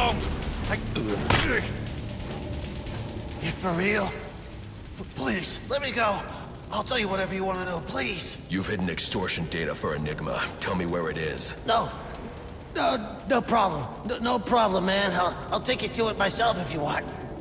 wrong. You for real? Please, let me go. I'll tell you whatever you want to know, please. You've hidden extortion data for Enigma. Tell me where it is. No problem. No problem, man. I'll take you to it myself if you want.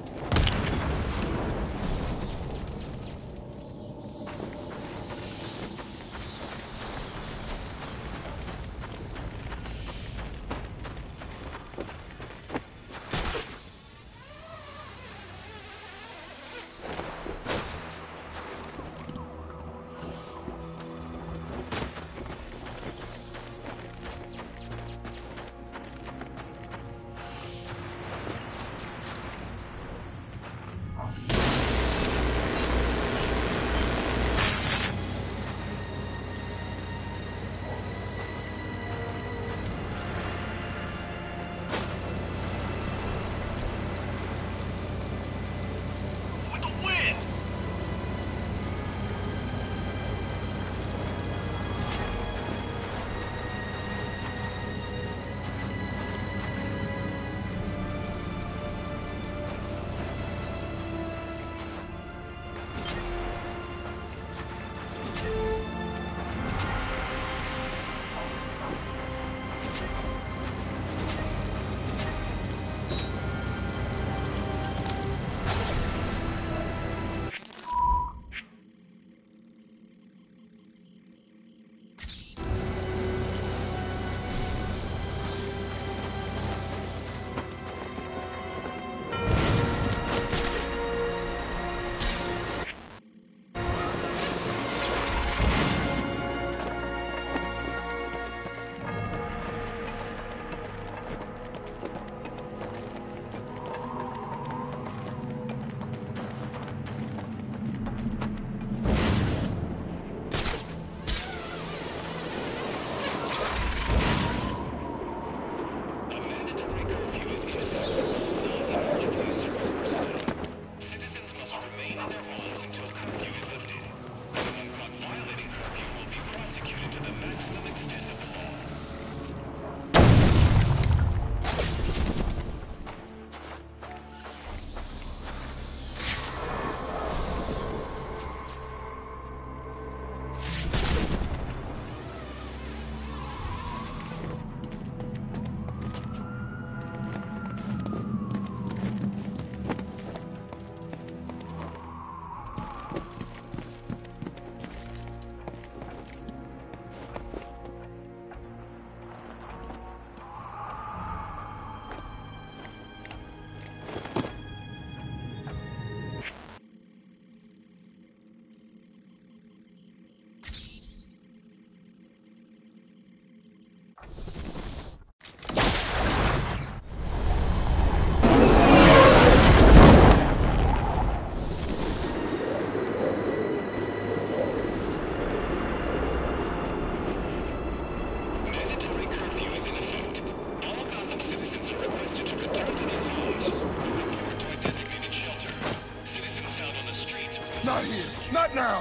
Not here. Not now.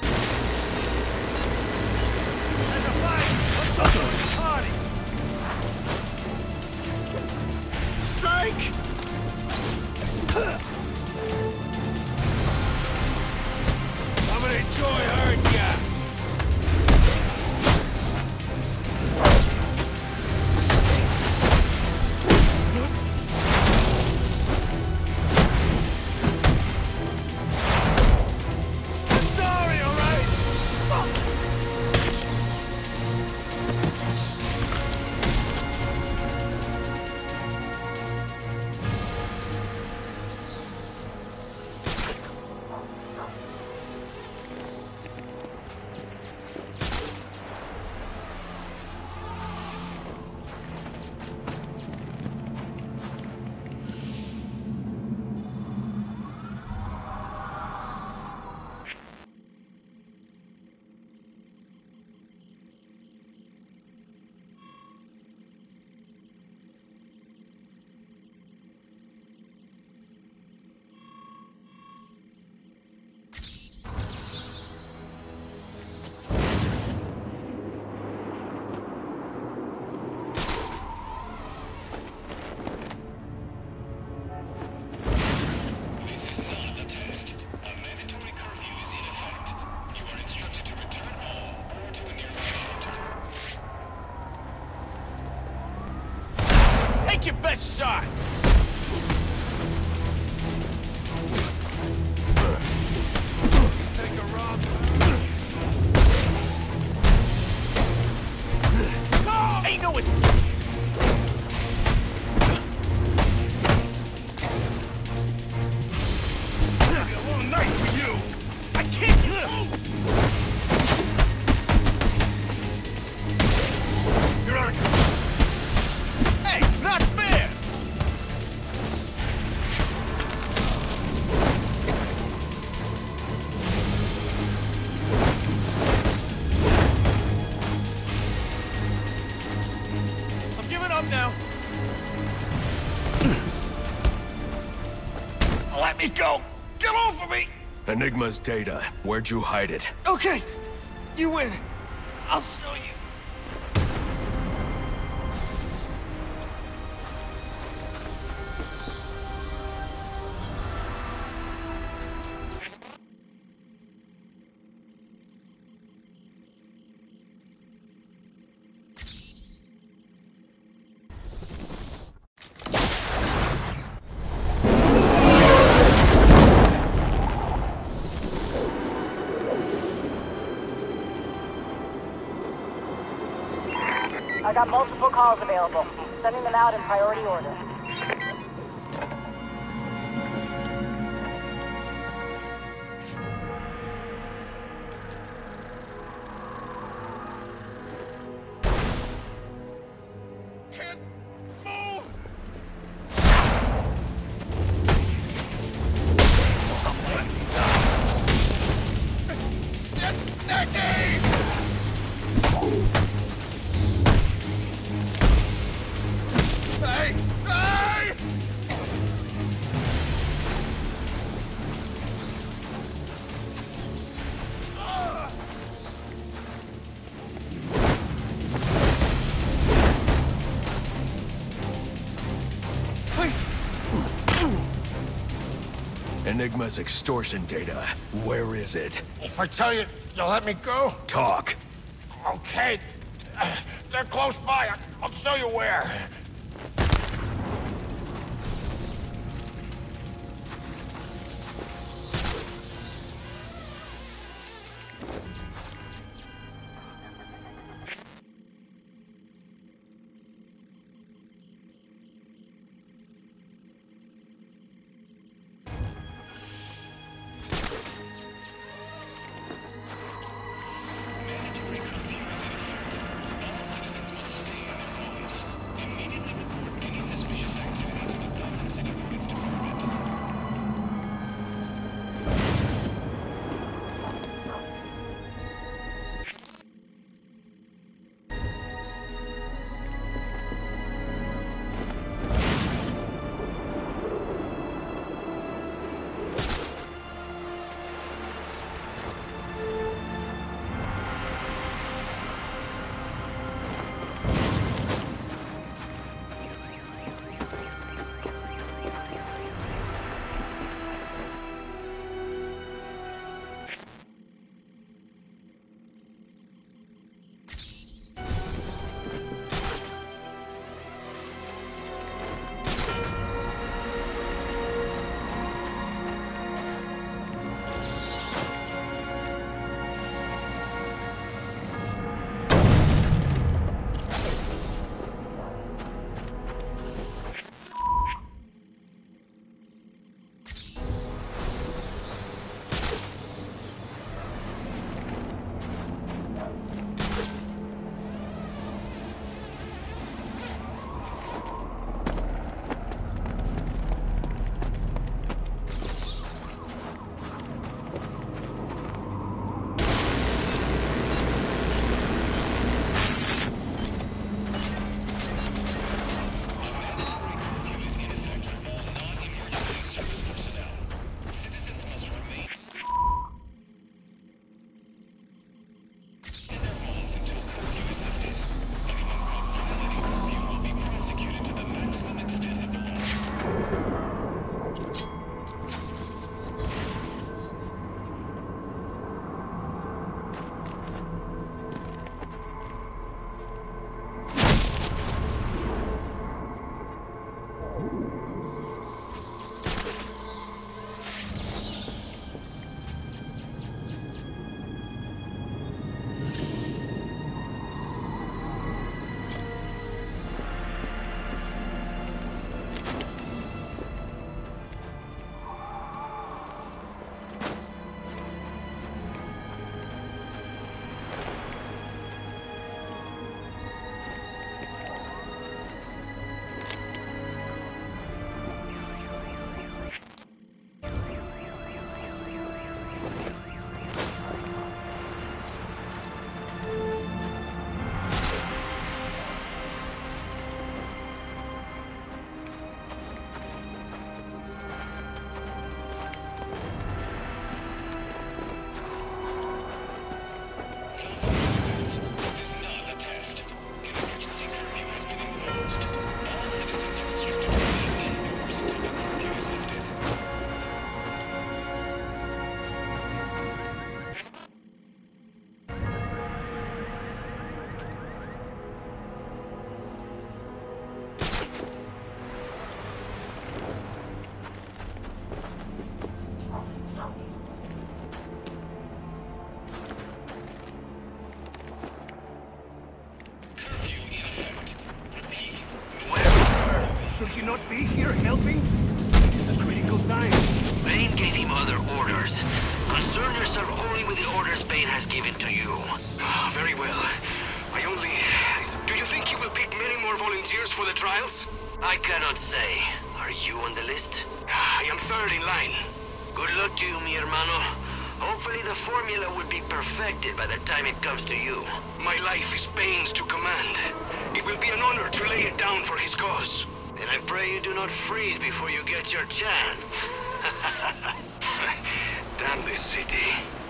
There's a fight. Let's go to the party. Strike! I'm gonna enjoy hurting ya. Take your best shot! Take a wrong turn. Ain't no escape! A long night for you! I can't move! You're out of control! Hey, not fair! I'm giving up now. Let me go! Get off of me! Enigma's data. Where'd you hide it? Okay, you win. I'll show you. I got multiple calls available. Sending them out in priority order. Can't move! It's sticky! Hey! Hey! Enigma's extortion data. Where is it? If I tell you, you'll let me go? Talk. Okay. They're close by. I'll show you where. not be here helping? It's a critical time. Bane gave him other orders. Concern yourself only with the orders Bane has given to you. Very well. Do you think he will pick many more volunteers for the trials? I cannot say. Are you on the list? I am third in line. Good luck to you, mi hermano. Hopefully the formula will be perfected by the time it comes to you. My life is Bane's to command. It will be an honor to lay it down for his cause. Then I pray you do not freeze before you get your chance. Damn this city.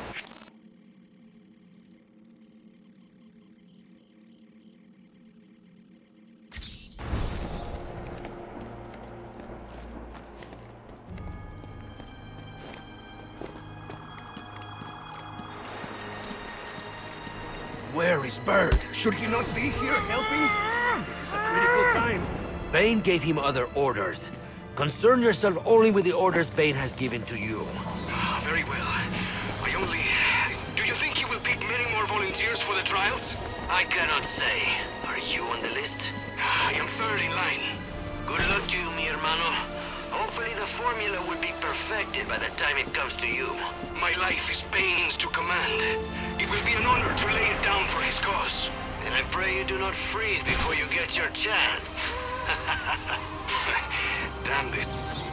Where is Bird? Should he not be here helping? This is a critical time. Bane gave him other orders. Concern yourself only with the orders Bane has given to you. Very well. Do you think he will pick many more volunteers for the trials? I cannot say. Are you on the list? I am third in line. Good luck to you, mi hermano. Hopefully the formula will be perfected by the time it comes to you. My life is Bane's to command. It will be an honor to lay it down for his cause. Then I pray you do not freeze before you get your chance. Damn this.